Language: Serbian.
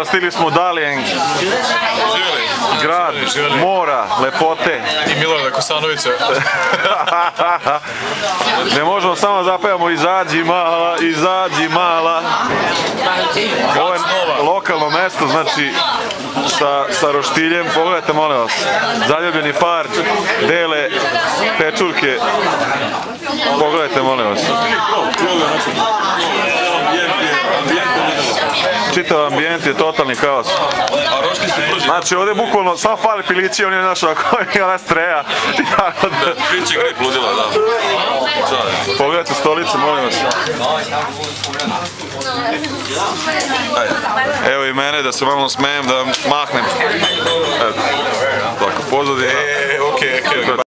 evo stigli smo u Dalian, grad mora, lepote. I Milorada Kosanovića. Ne možemo samo zapevamo izađi mala, izađi mala. Ovo je lokalno mesto, znači sa roštiljem. Pogledajte, molim vas, zaljubljeni par dele pečurke. Pogledajte, molim vas. Čitav ambijent je totalni haos. Znači ovdje bukvalno samo fali pilići, on je našao koji je ona streja. Pilići grip ludila, da. Pogledajte stolice, molim vas. Evo i mene da se malo smejem, da mahnem. Tako, pozadina. Okej.